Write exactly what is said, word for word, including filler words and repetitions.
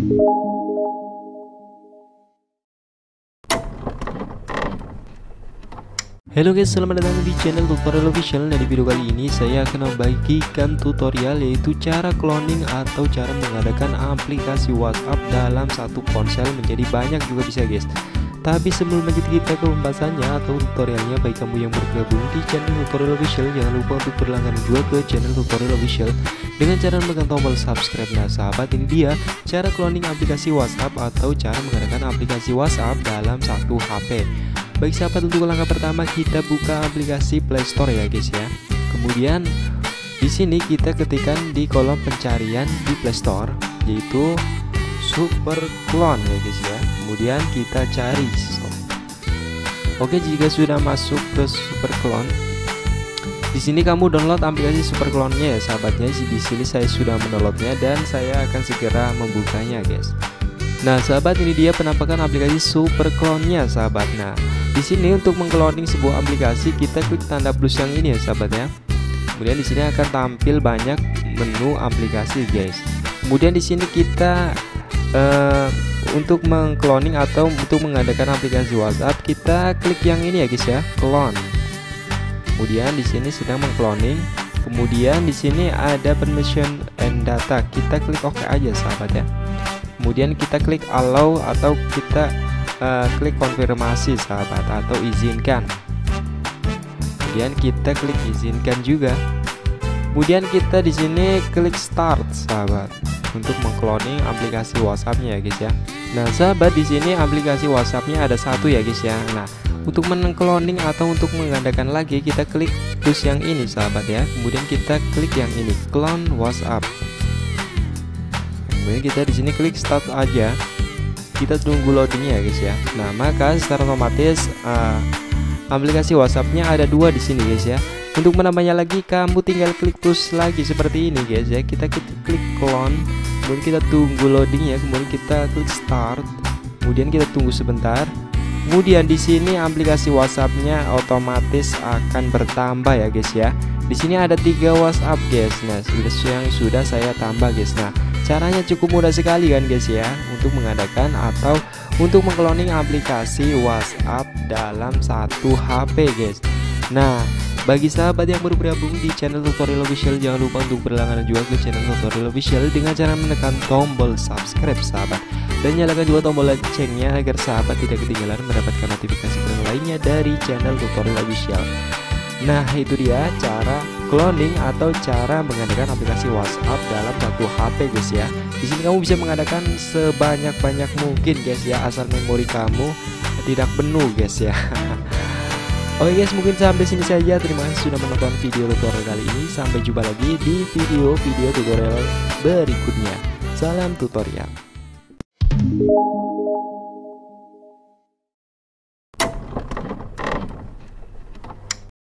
Halo guys, selamat datang di channel Tutorial Official. Nah, di video kali ini saya akan membagikan tutorial yaitu cara cloning atau cara mengadakan aplikasi WhatsApp dalam satu ponsel menjadi banyak juga bisa guys. Tapi sebelum lanjut kita ke pembahasannya atau tutorialnya, bagi kamu yang bergabung di channel Tutorial Official, jangan lupa untuk berlangganan juga ke channel Tutorial Official dengan cara menekan tombol subscribe. Nah sahabat, ini dia cara cloning aplikasi WhatsApp atau cara mengadakan aplikasi WhatsApp dalam satu H P. Baik sahabat, untuk langkah pertama kita buka aplikasi Play Store ya guys ya. Kemudian di sini kita ketikkan di kolom pencarian di Play Store yaitu Super Clone ya guys ya. Kemudian kita cari. Oke, jika sudah masuk ke Super Clone, di sini kamu download aplikasi Super Clone-nya ya sahabatnya. Di sini saya sudah mendownloadnya dan saya akan segera membukanya guys. Nah sahabat, ini dia penampakan aplikasi Super Clone-nya sahabat. Nah di sini untuk mengcloning sebuah aplikasi kita klik tanda plus yang ini ya sahabat ya. Kemudian di sini akan tampil banyak menu aplikasi guys. Kemudian di sini kita uh, untuk mengcloning atau untuk mengadakan aplikasi WhatsApp kita klik yang ini ya guys ya, clone. Kemudian di sini sedang mengcloning. Kemudian di sini ada permission and data. Kita klik OK aja sahabat ya. Kemudian kita klik allow atau kita uh, klik konfirmasi sahabat atau izinkan. Kemudian kita klik izinkan juga. Kemudian kita di sini klik start sahabat untuk mengcloning aplikasi WhatsApp-nya ya guys ya. Nah sahabat, di sini aplikasi WhatsApp-nya ada satu ya guys ya. Nah untuk mengcloning atau untuk mengadakan lagi kita klik plus yang ini sahabat ya. Kemudian kita klik yang ini, clone WhatsApp. Kemudian kita di sini klik start aja. Kita tunggu loadingnya ya guys ya. Nah maka secara otomatis uh, aplikasi WhatsApp-nya ada dua di sini guys ya. Untuk menambahnya lagi kamu tinggal klik plus lagi seperti ini guys ya. Kita klik clone, kemudian kita tunggu loadingnya, kemudian kita klik start, kemudian kita tunggu sebentar. Kemudian di sini aplikasi WhatsApp-nya otomatis akan bertambah ya guys ya. Di sini ada tiga WhatsApp guys. Nah sudah yang sudah saya tambah guys. Nah caranya cukup mudah sekali kan guys ya untuk mengadakan atau untuk mengcloning aplikasi WhatsApp dalam satu H P guys. Nah bagi sahabat yang baru bergabung di channel Tutorial Official, jangan lupa untuk berlangganan juga ke channel Tutorial Official dengan cara menekan tombol subscribe sahabat, dan nyalakan juga tombol loncengnya agar sahabat tidak ketinggalan mendapatkan notifikasi lainnya dari channel Tutorial Official. Nah itu dia cara cloning atau cara mengadakan aplikasi WhatsApp dalam satu H P guys ya. Di sini kamu bisa mengadakan sebanyak-banyak mungkin guys ya, asal memori kamu tidak penuh guys ya. Oke guys, mungkin sampai sini saja. Terima kasih sudah menonton video tutorial kali ini. Sampai jumpa lagi di video-video tutorial berikutnya. Salam tutorial.